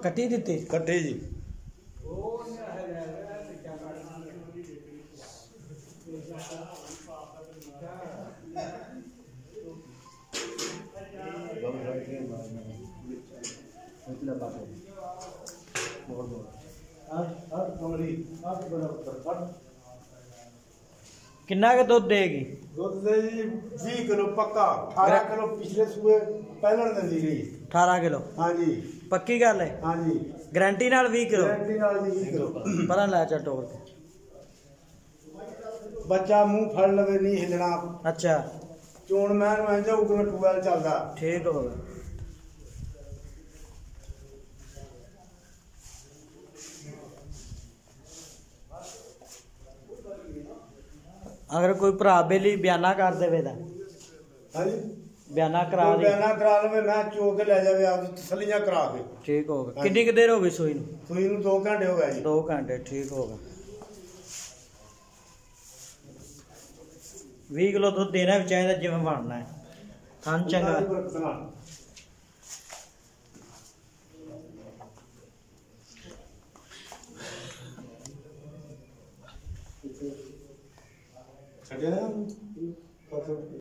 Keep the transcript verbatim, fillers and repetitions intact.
ਕੱਟੀ ਦਿੱਤੀ ਕੱਟੇ ਜੀ। किन्ना के दुध देगी? दुध दे जी बीस किलो पक्का, अठारह किलो पिछले सूए पहलन दी गई। अठारह किलो? हाँ जी पक्की गल है? हाँ जी गारंटी नाल बीस किलो? गारंटी नाल जी बीस किलो। पता ला चा टोर के बच्चा मुंह फड़ लवे नहीं हिलना। अच्छा चोण मैन मैं जो उगन टूबेल चलदा। ठीक हो गया। अगर कोई भरा बेली बयाना कर देवे ता हाँ जी बयाना करा ले, बयाना करा लवे मैं चो के ले जावे आप तसल्लियां करा के। ठीक हो गया। कितनी क देर हो गई सूई नूं? सूई नूं दो घंटे हो गए जी। दो घंटे ठीक होगा। बीस किलो दुध देना भी चाहिए जिवें बनना है। थन चंगा छड़िया